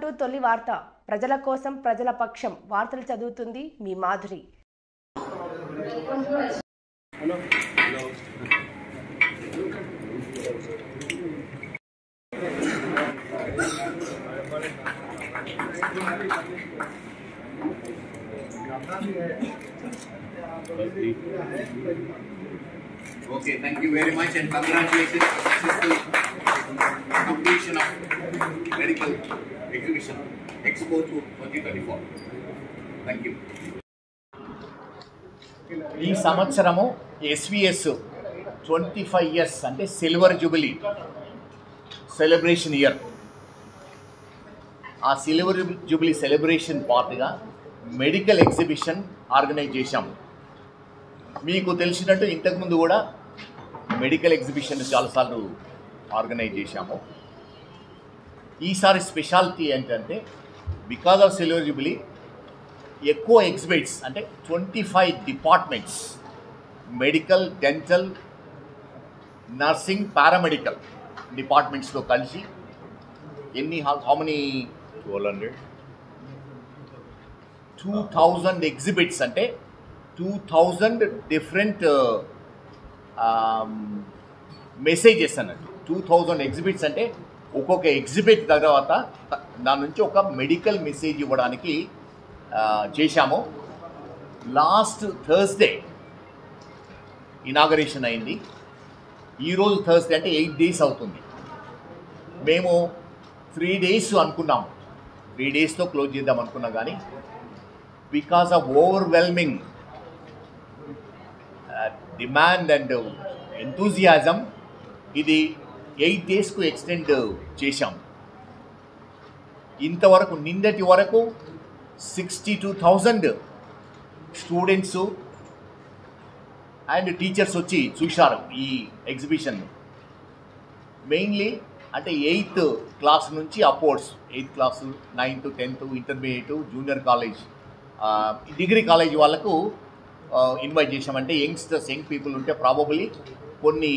Welcome to తొలి వార్త. ప్రజల కోసం ప్రజల పక్షం వార్తలు చదువుతుంది మీ Madhuri. Okay, thank you very much and congratulations on successful completion of medical exhibition Expo 2024. Thank you. ఈ సంవత్సరము SVS 25 years అంటే సిల్వర్ జూబిలీ సెలబ్రేషన్ ఇయర్. ఆ సిల్వర్ జూబిలీ సెలబ్రేషన్ పార్ట్గా మెడికల్ ఎగ్జిబిషన్ ఆర్గనైజ్ చేశాము. మీకు తెలిసినట్టు ఇంతకుముందు కూడా మెడికల్ ఎగ్జిబిషన్ చాలాసార్లు ఆర్గనైజ్ చేశాము. ఈసారి స్పెషాలిటీ ఏంటంటే బికాజ్ ఆఫ్ సిల్వర్ జూబిలీ ఎక్కువ ఎగ్జిబిట్స్ అంటే 25 departments medical, dental, nursing, paramedical డిపార్ట్మెంట్స్తో కలిసి హౌ మెనీ 2000 ఎగ్జిబిట్స్ అంటే 2000 డిఫరెంట్ మెసేజెస్ అన్నట్టు. 2000 ఎగ్జిబిట్స్ అంటే ఒక్కొక్క ఎగ్జిబిట్ తర్వాత దాని నుంచి ఒక మెడికల్ మెసేజ్ ఇవ్వడానికి చేశాము. లాస్ట్ థర్స్డే ఇనాగరేషన్ అయింది. ఈరోజు థర్స్డే అంటే 8 days అవుతుంది. మేము 3 days అనుకున్నాము, 3 daysతో క్లోజ్ చేద్దాం అనుకున్నాం. కానీ because of overwhelming demand and enthusiasm ఇది 8 daysకు ఎక్స్టెండ్ చేశాం. ఇంతవరకు నిన్నటి వరకు 62,000 స్టూడెంట్స్ అండ్ టీచర్స్ వచ్చి చూశారు ఈ ఎగ్జిబిషన్. మెయిన్లీ అంటే 8th క్లాస్ నుంచి upwards, 8th class, 9th, 10th, intermediate, junior college, degree college వాళ్ళకు ఇన్వైట్ చేసామంటే యంగ్ పీపుల్ ఉంటే ప్రాబబ్లీ కొన్ని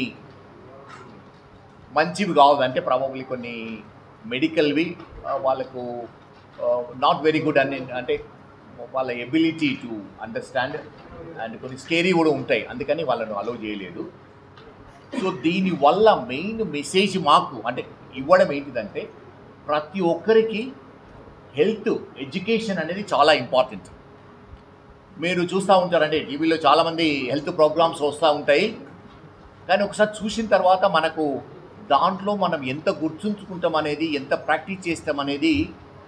మంచివి కావాలి, అంటే ప్రాబబ్లీ కొన్ని మెడికల్వి వాళ్ళకు నాట్ వెరీ గుడ్ అని, అంటే వాళ్ళ ఎబిలిటీ టు అండర్స్టాండ్ అండ్ కొన్ని స్కేరీ కూడా ఉంటాయి, అందుకని వాళ్ళను అలౌ చేయలేదు. సో దీనివల్ల మెయిన్ మెసేజ్ మాకు అంటే ఇవ్వడం ఏంటిదంటే ప్రతి ఒక్కరికి హెల్త్ ఎడ్యుకేషన్ అనేది చాలా ఇంపార్టెంట్. మీరు చూస్తూ ఉంటారంటే టీవీలో చాలామంది హెల్త్ ప్రోగ్రామ్స్ వస్తూ ఉంటాయి. కానీ ఒకసారి చూసిన తర్వాత మనకు దాంట్లో మనం ఎంత గుర్తుంచుకుంటాం అనేది, ఎంత ప్రాక్టీస్ చేస్తాం అనేది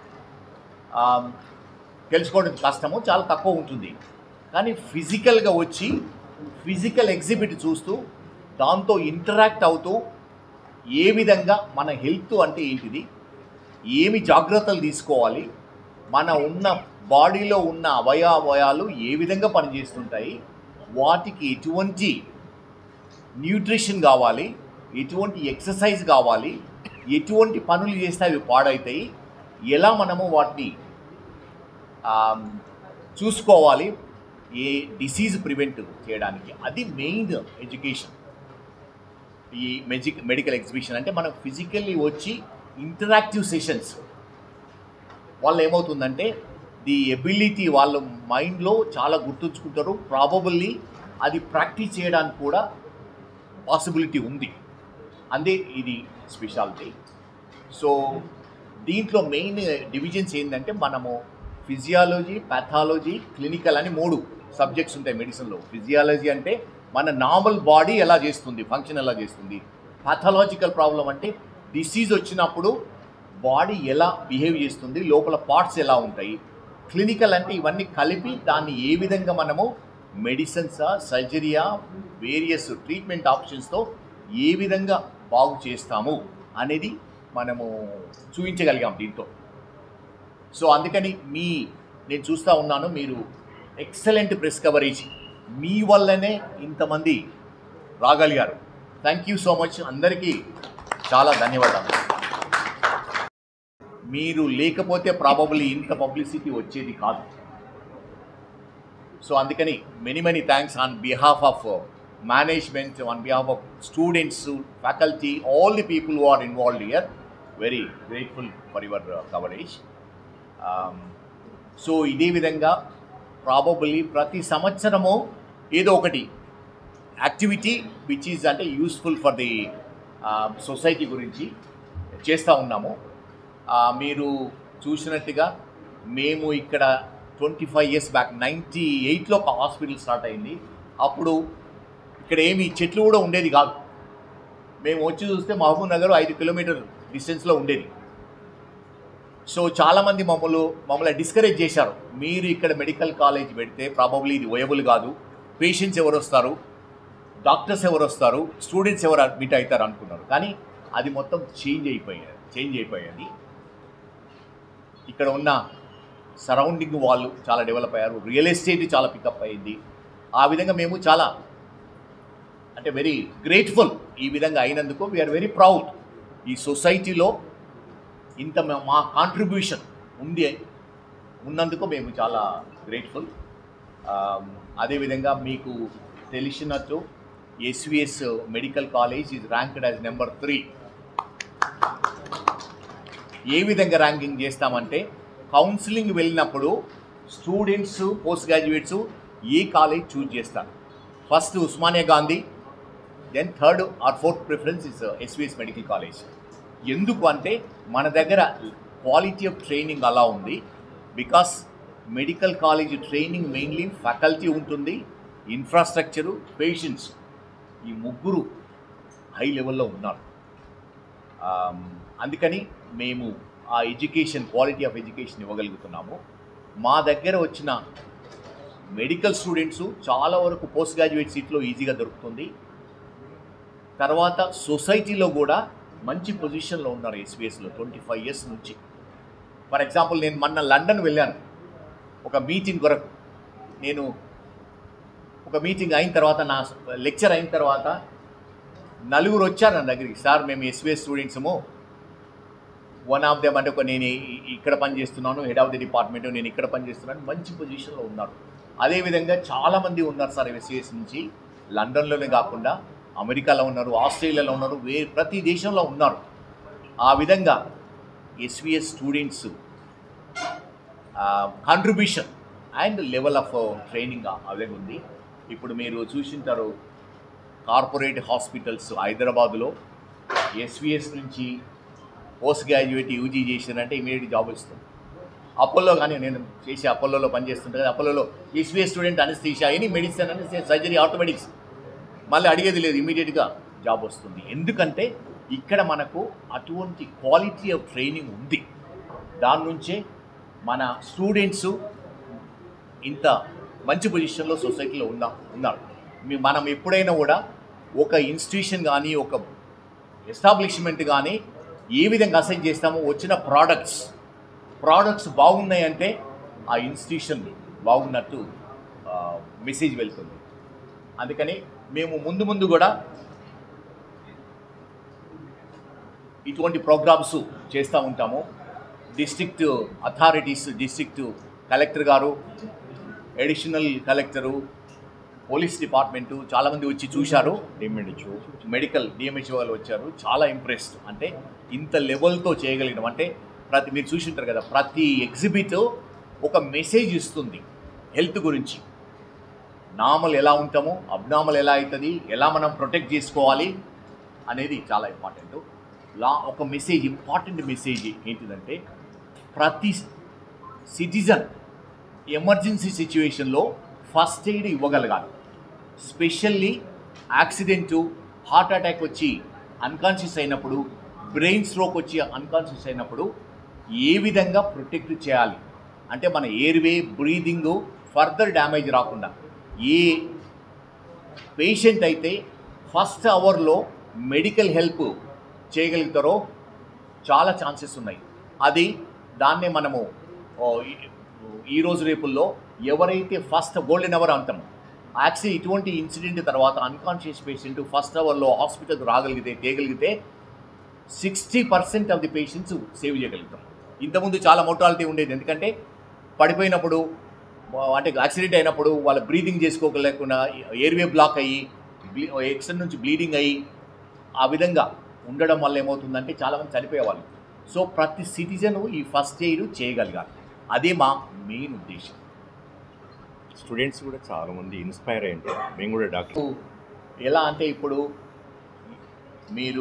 తెలుసుకోవడం కష్టము, చాలా తక్కువ ఉంటుంది. కానీ ఫిజికల్గా వచ్చి ఫిజికల్ ఎగ్జిబిట్ చూస్తూ దాంతో ఇంటరాక్ట్ అవుతూ ఏ విధంగా మన హెల్త్ అంటే ఏంటిది, ఏమి జాగ్రత్తలు తీసుకోవాలి, మన ఉన్న బాడీలో ఉన్న అవయవాలు ఏ విధంగా పనిచేస్తుంటాయి, వాటికి ఎటువంటి న్యూట్రిషన్ కావాలి, ఎటువంటి ఎక్సర్సైజ్ కావాలి, ఎటువంటి పనులు చేస్తే అవి పాడవుతాయి, ఎలా మనము వాటిని చూసుకోవాలి, ఏ డిసీజ్ ప్రివెంట్ చేయడానికి, అది మెయిన్ ఎడ్యుకేషన్. ఈ మెడికల్ ఎగ్జిబిషన్ అంటే మనం ఫిజికల్లీ వచ్చి ఇంటరాక్టివ్ సెషన్స్ వాళ్ళు ఏమవుతుందంటే ది ఎబిలిటీ వాళ్ళ మైండ్లో చాలా గుర్తుంచుకుంటారు. ప్రాబబుల్లీ అది ప్రాక్టీస్ చేయడానికి కూడా పాసిబిలిటీ ఉంది. అందే ఇది స్పెషాలిటీ. సో దీంట్లో మెయిన్ డివిజన్స్ ఏంటంటే మనము ఫిజియాలజీ, ప్యాథాలజీ, క్లినికల్ అని 3 సబ్జెక్ట్స్ ఉంటాయి మెడిసిన్లో. ఫిజియాలజీ అంటే మన నార్మల్ బాడీ ఎలా చేస్తుంది, ఫంక్షన్ ఎలా చేస్తుంది. ప్యాథాలజికల్ ప్రాబ్లం అంటే డిసీజ్ వచ్చినప్పుడు బాడీ ఎలా బిహేవ్ చేస్తుంది, లోపల పార్ట్స్ ఎలా ఉంటాయి. క్లినికల్ అంటే ఇవన్నీ కలిపి దాన్ని ఏ విధంగా మనము మెడిసిన్సా, సర్జరీయా, వేరియస్ ట్రీట్మెంట్ ఆప్షన్స్తో ఏ విధంగా బాగు చేస్తాము అనేది మనము చూపించగలిగాం దీంతో. సో అందుకని నేను చూస్తూ ఉన్నాను, మీరు ఎక్సలెంట్ ప్రెస్ కవరేజ్, మీ వల్లనే ఇంతమంది రాగలిగారు. థ్యాంక్ యూ సో మచ్, అందరికీ చాలా ధన్యవాదాలు. మీరు లేకపోతే ప్రాబబ్లీ ఇంత పబ్లిసిటీ వచ్చేది కాదు. సో అందుకని many thanks on behalf of management, on behalf of students, faculty, all the people who are involved here. Very grateful for your coverage. So ఇదే విధంగా ప్రాబబుల్లీ ప్రతి సంవత్సరము ఏదో ఒకటి యాక్టివిటీ విచ్ ఈజ్ అంటే యూస్ఫుల్ ఫర్ ది సొసైటీ గురించి చేస్తూ ఉన్నాము. మీరు చూసినట్టుగా మేము ఇక్కడ 25 years బ్యాక్ 98లో ఒక హాస్పిటల్ స్టార్ట్ అయింది. అప్పుడు ఇక్కడ ఏమి చెట్లు కూడా ఉండేది కాదు. మేము వచ్చి చూస్తే మహబూబ్ నగర్ 5 కిలోమీటర్ డిస్టెన్స్లో ఉండేది. సో చాలామంది మమ్మల్ని డిస్కరేజ్ చేశారు, మీరు ఇక్కడ మెడికల్ కాలేజ్ పెడితే ప్రాబబ్లీ ఇది వయబుల్ కాదు, పేషెంట్స్ ఎవరు వస్తారు, డాక్టర్స్ ఎవరు వస్తారు, స్టూడెంట్స్ ఎవరు అడ్మిట్ అవుతారు అనుకున్నారు. కానీ అది మొత్తం చేంజ్ అయిపోయింది. ఇక్కడ ఉన్న సరౌండింగ్ వాళ్ళు చాలా డెవలప్ అయ్యారు, రియల్ ఎస్టేట్ చాలా పికప్ అయింది. ఆ విధంగా మేము చాలా అంటే వెరీ గ్రేట్ఫుల్ ఈ విధంగా అయినందుకు. We are very proud. ఈ సొసైటీలో ఇంత మా కాంట్రిబ్యూషన్ ఉన్నందుకు మేము చాలా గ్రేట్ఫుల్. అదేవిధంగా మీకు తెలిసినట్టు SVS medical college is ranked as number 3. ఏ విధంగా ర్యాంకింగ్ చేస్తామంటే కౌన్సిలింగ్ వెళ్ళినప్పుడు స్టూడెంట్స్ పోస్ట్ గ్రాడ్యుయేట్స్ ఏ కాలేజ్ చూజ్ చేస్తారు. First Osmania Gandhi, then third or fourth preference is SVS medical college. ఎందుకు అంటే మన దగ్గర క్వాలిటీ ఆఫ్ ట్రైనింగ్ అలా ఉంది. Because medical college training mainly faculty ఉంటుంది, ఇన్ఫ్రాస్ట్రక్చరు, పేషెంట్స్, ఈ ముగ్గురు హై లెవెల్లో ఉన్నారు. అందుకని మేము ఆ ఎడ్యుకేషన్, క్వాలిటీ ఆఫ్ ఎడ్యుకేషన్ ఇవ్వగలుగుతున్నాము. మా దగ్గర వచ్చిన మెడికల్ స్టూడెంట్స్ చాలా వరకు పోస్ట్ గ్రాడ్యుయేట్ సీట్లో ఈజీగా దొరుకుతుంది. తర్వాత సొసైటీలో కూడా మంచి పొజిషన్లో ఉన్నారు ఎస్విఎస్లో 25 years నుంచి. ఫర్ ఎగ్జాంపుల్ నేను మొన్న లండన్ వెళ్ళాను ఒక మీటింగ్ కొరకు. నేను ఒక మీటింగ్ అయిన తర్వాత, నా లెక్చర్ అయిన తర్వాత 4 వచ్చారు నా దగ్గరికి. సార్ మేము ఎస్విఎస్ స్టూడెంట్సము, వన్ ఆఫ్ దెమ్ అంటే నేను ఇక్కడ పనిచేస్తున్నాను, హెడ్ ఆఫ్ ది డిపార్ట్మెంట్, నేను ఇక్కడ పనిచేస్తున్నాను, మంచి పొజిషన్లో ఉన్నారు. అదేవిధంగా చాలామంది ఉన్నారు సార్ ఎస్విఎస్ నుంచి, లండన్లోనే కాకుండా అమెరికాలో ఉన్నారు, ఆస్ట్రేలియాలో ఉన్నారు, ప్రతి దేశంలో ఉన్నారు. ఆ విధంగా SVS students contribution and level of training ఆ విధంగా ఉంది. ఇప్పుడు మీరు చూసింటారు కార్పొరేట్ హాస్పిటల్స్ హైదరాబాద్లో ఎస్విఎస్ నుంచి పోస్ట్ గ్రాడ్యుయేట్ యూజీ చేసినారంటే ఇమీడియట్ జాబ్ ఇస్తుంది. అపోలో కానీ నేను చేసి అపోలోలో పనిచేస్తుంటే అపోలోలో SVS student anaesthesia, any medicine, surgery, orthopaedics, మళ్ళీ అడిగేది లేదు, ఇమీడియట్గా జాబ్ వస్తుంది. ఎందుకంటే ఇక్కడ మనకు అటువంటి క్వాలిటీ ఆఫ్ ట్రైనింగ్ ఉంది. దాని నుంచే మన స్టూడెంట్స్ ఇంత మంచి పొజిషన్లో సొసైటీలో ఉన్నారు. మనం ఎప్పుడైనా కూడా ఒక ఇన్స్టిట్యూషన్ కానీ ఒక ఎస్టాబ్లిష్మెంట్ కానీ ఏ విధంగా అసైన్ చేస్తామో, వచ్చిన ప్రోడక్ట్స్ బాగున్నాయంటే ఆ ఇన్స్టిట్యూషన్ బాగున్నట్టు మెసేజ్ వెళ్తుంది. అందుకని మేము ముందు కూడా ఇటువంటి ప్రోగ్రామ్స్ చేస్తూ ఉంటాము. డిస్ట్రిక్ట్ అథారిటీస్, డిస్ట్రిక్ట్ కలెక్టర్ గారు, అడిషనల్ కలెక్టరు, పోలీస్ డిపార్ట్మెంటు చాలామంది వచ్చి చూశారు. డిఎంహెచ్ఓ వాళ్ళు వచ్చారు, చాలా ఇంప్రెస్డ్. అంటే ఇంత లెవెల్తో చేయగలిగినాం అంటే మీరు చూసి ఉంటారు కదా, ప్రతి ఎగ్జిబిట్ ఒక మెసేజ్ ఇస్తుంది హెల్త్ గురించి. నార్మల్ ఎలా ఉంటామో, అబ్నార్మల్ ఎలా అవుతుంది, ఎలా మనం ప్రొటెక్ట్ చేసుకోవాలి అనేది చాలా ఇంపార్టెంట్. ఒక మెసేజ్, ఇంపార్టెంట్ మెసేజ్ ఏంటిదంటే ప్రతి సిటిజన్ ఎమర్జెన్సీ సిచ్యువేషన్లో ఫస్ట్ ఎయిడ్ ఇవ్వగలగాలి. స్పెషల్లీ యాక్సిడెంటు, హార్ట్ అటాక్ వచ్చి అన్కాన్షియస్ అయినప్పుడు, బ్రెయిన్ స్ట్రోక్ వచ్చి అన్కాన్షియస్ అయినప్పుడు ఏ విధంగా ప్రొటెక్ట్ చేయాలి అంటే మన ఎయిర్వే, బ్రీదింగ్ ఫర్దర్ డ్యామేజ్ రాకుండా. ఏ పేషెంట్ అయితే ఫస్ట్ అవర్లో మెడికల్ హెల్ప్ చేయగలుగుతారో చాలా ఛాన్సెస్ ఉన్నాయి. దాన్నే మనము ఈరోజు రేపుల్లో ఎవరైతే ఫస్ట్ గోల్డెన్ అవర్ అంటాం, ఇటువంటి ఇన్సిడెంట్ తర్వాత అన్కాన్షియస్ పేషెంట్ ఫస్ట్ అవర్లో హాస్పిటల్కి తేగలిగితే 60% ఆఫ్ ది పేషెంట్స్ సేవ్ చేయగలుగుతాం. ఇంతకుముందు చాలా మోర్టాలిటీ ఉండేది, ఎందుకంటే పడిపోయినప్పుడు అంటే యాక్సిడెంట్ అయినప్పుడు వాళ్ళ బ్రీదింగ్ చేసుకోలేకుండా ఎయిర్వే బ్లాక్ అయ్యి ఎక్స్టర్న్ నుంచి బ్లీడింగ్ అయ్యి ఆ విధంగా ఉండడం వల్ల ఏమవుతుందంటే చాలామంది చనిపోయేవాళ్ళు. సో ప్రతి సిటిజను ఈ ఫస్ట్ ఎయిడ్ చేయగలగాలి. అదే మా మెయిన్ ఉద్దేశం. స్టూడెంట్స్ కూడా చాలామంది ఇన్స్పైర్ అయ్యారు. మేము కూడా డాక్టర్ ఎలా అంటే ఇప్పుడు మీరు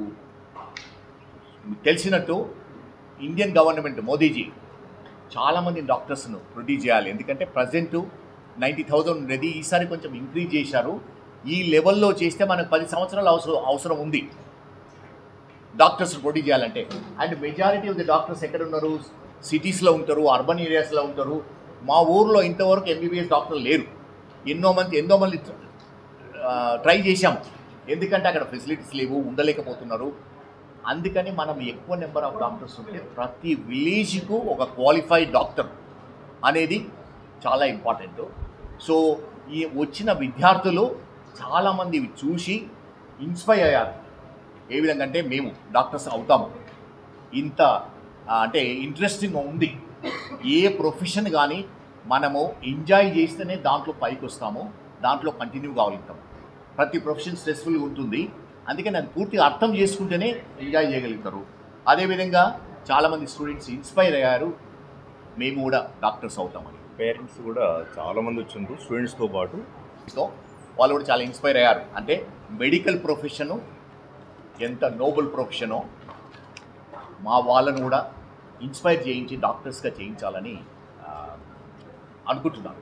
తెలిసినట్టు ఇండియన్ గవర్నమెంట్ మోదీజీ చాలామంది డాక్టర్స్ను ప్రొడ్యూస్ చేయాలి. ఎందుకంటే ప్రజెంటు 90,000 ఉండేది, ఈసారి కొంచెం ఇంక్రీజ్ చేశారు. ఈ లెవెల్లో చేస్తే మనకు 10 సంవత్సరాలు అవసరం ఉంది డాక్టర్స్ ప్రొడ్యూస్ చేయాలంటే. And majority of the doctors ఎక్కడ ఉన్నారు? సిటీస్లో ఉంటారు, అర్బన్ ఏరియాస్లో ఉంటారు. మా ఊర్లో ఇంతవరకు ఎంబీబీఎస్ డాక్టర్లు లేరు. ఎంతో మంది ట్రై చేశాము, ఎందుకంటే అక్కడ ఫెసిలిటీస్ లేవు, ఉండలేకపోతున్నారు. అందుకని మనం ఎక్కువ నెంబర్ ఆఫ్ డాక్టర్స్ ఉంటే ప్రతి విలేజ్కు ఒక క్వాలిఫైడ్ డాక్టర్ అనేది చాలా ఇంపార్టెంట్. సో ఈ వచ్చిన విద్యార్థులు చాలామంది చూసి ఇన్స్పైర్ అయ్యారు. ఏ విధంగా అంటే మేము డాక్టర్స్ అవుతాము, ఇంత అంటే ఇంట్రెస్టింగ్ ఉంది. ఏ ప్రొఫెషన్ కానీ మనము ఎంజాయ్ చేస్తేనే దాంట్లో పైకి వస్తాము, దాంట్లో కంటిన్యూ కాగలుగుతాము. ప్రతి ప్రొఫెషన్ స్ట్రెస్ఫుల్గా ఉంటుంది, అందుకని అది పూర్తిగా అర్థం చేసుకుంటేనే ఎంజాయ్ చేయగలుగుతారు. అదేవిధంగా చాలామంది స్టూడెంట్స్ ఇన్స్పైర్ అయ్యారు, మేము కూడా డాక్టర్స్ అవుతామని. పేరెంట్స్ కూడా చాలామంది వచ్చిండ్రు స్టూడెంట్స్తో పాటు. సో వాళ్ళు కూడా చాలా ఇన్స్పైర్ అయ్యారు. అంటే మెడికల్ ప్రొఫెషను ఎంత నోబుల్ ప్రొఫెషనో మా వాళ్ళను కూడా ఇన్స్పైర్ చేయించి డాక్టర్స్గా చేయించాలని అనుకుంటున్నాను.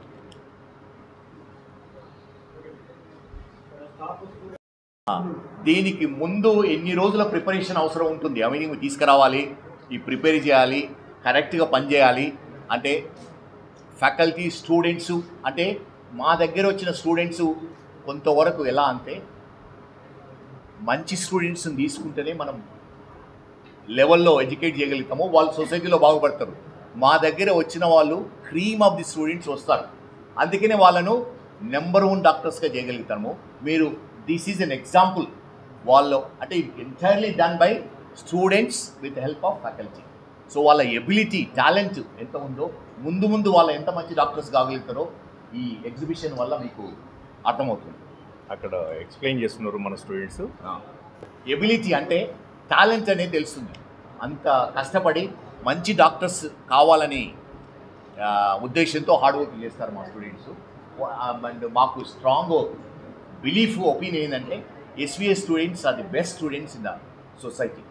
దీనికి ముందు ఎన్ని రోజుల ప్రిపరేషన్ అవసరం ఉంటుంది? అవన్నీ తీసుకురావాలి, ఈ ప్రిపేర్ చేయాలి, కరెక్ట్గా పనిచేయాలి. అంటే ఫ్యాకల్టీ స్టూడెంట్స్, అంటే మా దగ్గర వచ్చిన స్టూడెంట్స్ కొంతవరకు ఎలా అంటే మంచి స్టూడెంట్స్ని తీసుకుంటేనే మనం లెవెల్లో ఎడ్యుకేట్ చేయగలుగుతాము, వాళ్ళు సొసైటీలో బాగుపడతారు. మా దగ్గర వచ్చిన వాళ్ళు క్రీమ్ ఆఫ్ ది స్టూడెంట్స్ వస్తారు, అందుకనే వాళ్ళను నెంబర్ 1 డాక్టర్స్గా చేయగలుగుతాము. మీరు దిస్ ఈజ్ అన్ ఎగ్జాంపుల్. వాళ్ళు అంటే entirely done by students with help of faculty. So వాళ్ళ ఎబిలిటీ, టాలెంట్ ఎంత ఉందో, ముందు వాళ్ళు ఎంత మంచి డాక్టర్స్ కాగలుగుతారో ఈ ఎగ్జిబిషన్ వల్ల మీకు అర్థమవుతుంది. అక్కడ ఎక్స్ప్లెయిన్ చేస్తున్నారు మన స్టూడెంట్స్. ఎబిలిటీ అంటే టాలెంట్ అనేది తెలుస్తుంది. అంత కష్టపడి మంచి డాక్టర్స్ కావాలని ఉద్దేశంతో హార్డ్ వర్క్ చేస్తారు మా స్టూడెంట్స్. అండ్ మాకు స్ట్రాంగ్ బిలీఫ్, ఒపీనియన్ ఏంటంటే SVS students are the best students in the society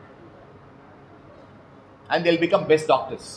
and they will become best doctors.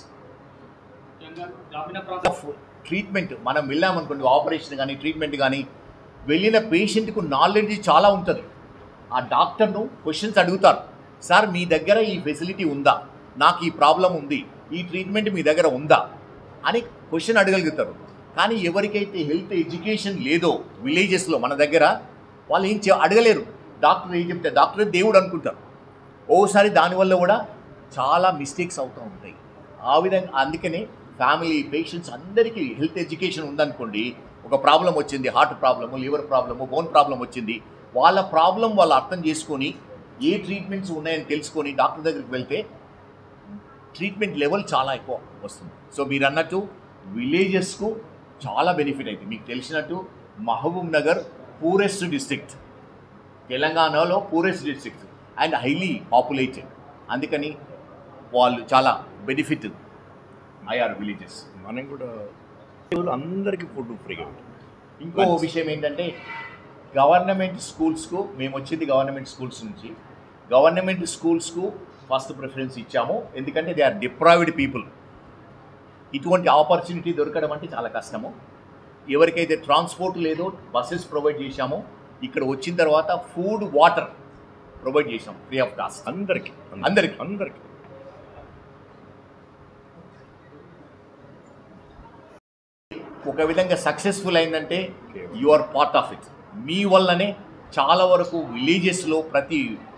Treatment మనం వెళ్ళామనుకోండి, ఆపరేషన్ కానీ ట్రీట్మెంట్ కానీ వెళ్ళిన పేషెంట్కు నాలెడ్జ్ చాలా ఉంటుంది. ఆ డాక్టర్ను క్వశ్చన్స్ అడుగుతారు, సార్ మీ దగ్గర ఈ ఫెసిలిటీ ఉందా, నాకు ఈ ప్రాబ్లం ఉంది, ఈ ట్రీట్మెంట్ మీ దగ్గర ఉందా అని క్వశ్చన్ అడగలుగుతారు. కానీ ఎవరికైతే హెల్త్ ఎడ్యుకేషన్ లేదో విలేజెస్లో మన దగ్గర, వాళ్ళు ఏం అడగలేరు. డాక్టర్ ఏం చెప్తే డాక్టర్ దేవుడు అనుకుంటారు. ఓసారి దానివల్ల కూడా చాలా మిస్టేక్స్ అవుతూ ఉంటాయి. ఆ విధంగా అందుకనే ఫ్యామిలీ, పేషెంట్స్ అందరికీ హెల్త్ ఎడ్యుకేషన్ ఉందనుకోండి, ఒక ప్రాబ్లం వచ్చింది, heart problem, liver problem, bone problem వచ్చింది, వాళ్ళ ప్రాబ్లం వాళ్ళు అర్థం చేసుకొని ఏ ట్రీట్మెంట్స్ ఉన్నాయని తెలుసుకొని డాక్టర్ దగ్గరికి వెళ్తే ట్రీట్మెంట్ లెవెల్ చాలా ఎక్కువ వస్తుంది. సో మీరు అన్నట్టు విలేజెస్కు చాలా బెనిఫిట్ అవుతుంది. మీకు తెలిసినట్టు మహబూబ్ నగర్ పూరెస్ట్ డిస్ట్రిక్ట్, తెలంగాణలో poorest district and highly populated, అందుకని వాళ్ళు చాలా బెనిఫిట్ అయ్యారు విలేజెస్. మనం కూడా అందరికీ ఫుడ్ ఫ్రీగా. ఇంకో విషయం ఏంటంటే గవర్నమెంట్ స్కూల్స్కు, మేము వచ్చింది గవర్నమెంట్ స్కూల్స్ నుంచి, గవర్నమెంట్ స్కూల్స్కు ఫస్ట్ ప్రిఫరెన్స్ ఇచ్చాము. ఎందుకంటే దే ఆర్ డిప్రైవ్డ్ పీపుల్. ఇటువంటి ఆపర్చునిటీ దొరకడం అంటే చాలా కష్టము. ఎవరికైతే ట్రాన్స్పోర్ట్ లేదో బస్సెస్ ప్రొవైడ్ చేశామో, ఇక్కడ వచ్చిన తర్వాత ఫుడ్, వాటర్ ప్రొవైడ్ చేశాము ఫ్రీ ఆఫ్ కాస్ట్ అందరికీ. ఒక విధంగా సక్సెస్ఫుల్ అయిందంటే you are part of it. మీ వల్లనే చాలా వరకు విలేజెస్లో ప్రతి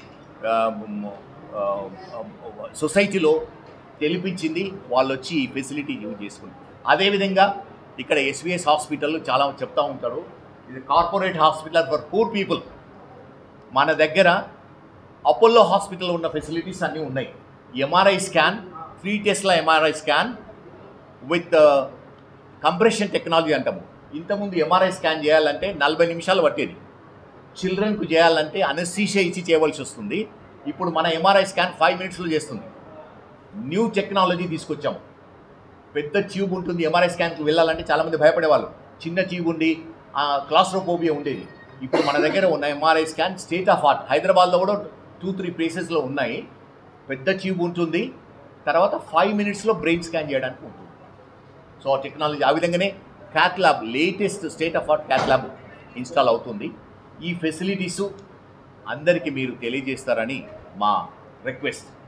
సొసైటీలో తెలిపించింది, వాళ్ళు వచ్చి ఈ ఫెసిలిటీ యూజ్ చేసుకుంటారు. అదేవిధంగా ఇక్కడ ఎస్విఎస్ హాస్పిటల్ చాలా చెప్తూ ఉంటారు, ఇది corporate hospital for poor people. మన దగ్గర అపోలో హాస్పిటల్ ఉన్న ఫెసిలిటీస్ అన్నీ ఉన్నాయి. MRI scan, 3 Tesla MRI scan with compression technology అంటాము. ఇంతకుముందు ఎంఆర్ఐ స్కాన్ చేయాలంటే 40 నిమిషాలు పట్టేది. చిల్డ్రన్కు చేయాలంటే అనస్థీషియా ఇచ్చి చేయవలసి వస్తుంది. ఇప్పుడు మన ఎంఆర్ఐ స్కాన్ 5 మినిట్స్లో చేస్తుంది. న్యూ టెక్నాలజీ తీసుకొచ్చాము. పెద్ద ట్యూబ్ ఉంటుంది, ఎంఆర్ఐ స్కాన్కి వెళ్ళాలంటే చాలామంది భయపడేవాళ్ళు. చిన్న ట్యూబ్ ఉండి క్లాస్ట్రోఫోబియా ఉండేది. ఇప్పుడు మన దగ్గర ఉన్న MRI scan state of art. హైదరాబాద్లో కూడా 2-3 ప్లేసెస్లో ఉన్నాయి. పెద్ద ట్యూబ్ ఉంటుంది, తర్వాత 5 minutesలో బ్రెయిన్ స్కాన్ చేయడానికి ఉంటుంది. సో ఆ టెక్నాలజీ ఆ విధంగానే cath lab, latest state of art cath lab install అవుతుంది. ఈ ఫెసిలిటీసు అందరికీ మీరు తెలియజేస్తారని మా రిక్వెస్ట్.